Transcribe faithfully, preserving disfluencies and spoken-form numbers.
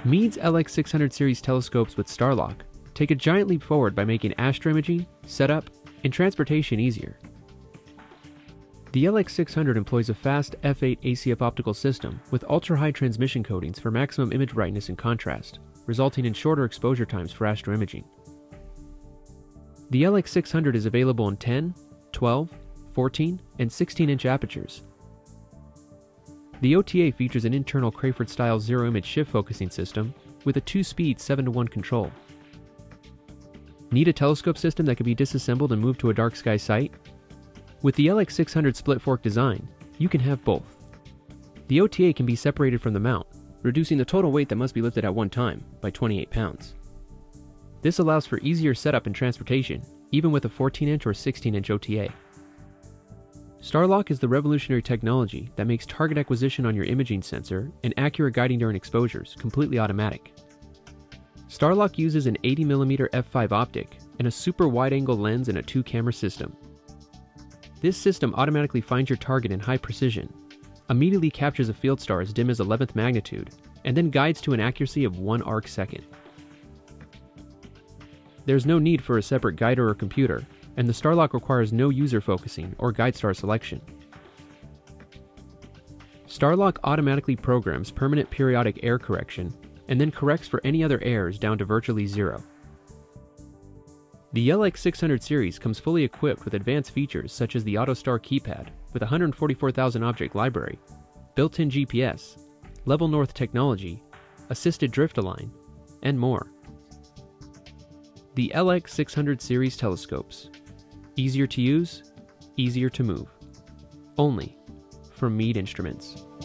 Meade's L X six hundred series telescopes with StarLock take a giant leap forward by making astro-imaging, setup, and transportation easier. The L X six hundred employs a fast F eight A C F optical system with ultra-high transmission coatings for maximum image brightness and contrast, resulting in shorter exposure times for astro-imaging. The L X six hundred is available in ten, twelve, fourteen, and sixteen inch apertures. The O T A features an internal Crayford-style zero-image shift focusing system with a two-speed seven to one control. Need a telescope system that can be disassembled and moved to a dark sky site? With the L X six hundred split fork design, you can have both. The O T A can be separated from the mount, reducing the total weight that must be lifted at one time by twenty-eight pounds. This allows for easier setup and transportation, even with a fourteen inch or sixteen inch O T A. StarLock is the revolutionary technology that makes target acquisition on your imaging sensor and accurate guiding during exposures completely automatic. StarLock uses an eighty millimeter f five optic and a super wide-angle lens in a two-camera system. This system automatically finds your target in high precision, immediately captures a field star as dim as eleventh magnitude, and then guides to an accuracy of one arc second. There's no need for a separate guider or computer, and the StarLock requires no user focusing or guide star selection. StarLock automatically programs permanent periodic error correction and then corrects for any other errors down to virtually zero. The L X six hundred series comes fully equipped with advanced features such as the AutoStar keypad with one hundred forty-four thousand object library, built-in G P S, level north technology, assisted drift align, and more. The L X six hundred series telescopes. Easier to use, easier to move. Only from Meade Instruments.